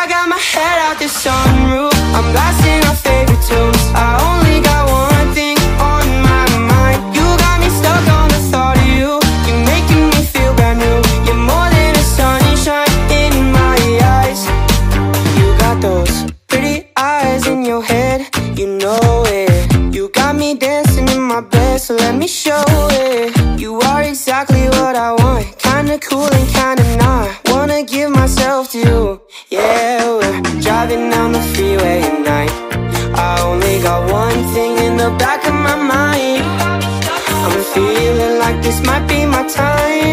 got my head out the sunroof, I'm blasting our favorite tunes. I only got one thing on my mind. You got me stuck on the thought of you. You're making me feel brand new. You're more than a sunshine in my eyes. You got those pretty eyes in your head, you know it. You got me dancing in my bed, so let me show it. You are exactly what I want, kinda cool and kinda not. Wanna give myself to you. Yeah, we're driving down the freeway at night. I only got one thing in the back of my mind. I'm feeling like this might be my time.